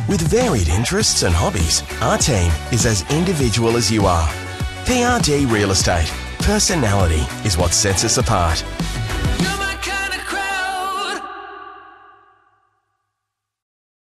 With varied interests and hobbies, our team is as individual as you are. PRD Real Estate. Personality is what sets us apart. You're my